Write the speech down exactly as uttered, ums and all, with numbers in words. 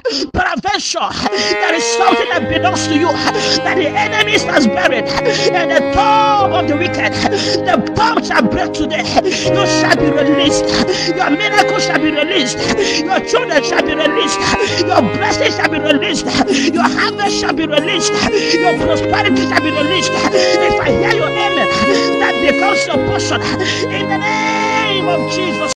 Peradventure, there is something that belongs to you that the enemies has buried in the tomb of the wicked. The bomb shall break today. You shall be released. Your miracle shall be released. Your children shall be released. Your blessing shall be released. Your harvest shall be released. Your prosperity shall be released. If I hear your amen, that becomes your portion in the name of Jesus.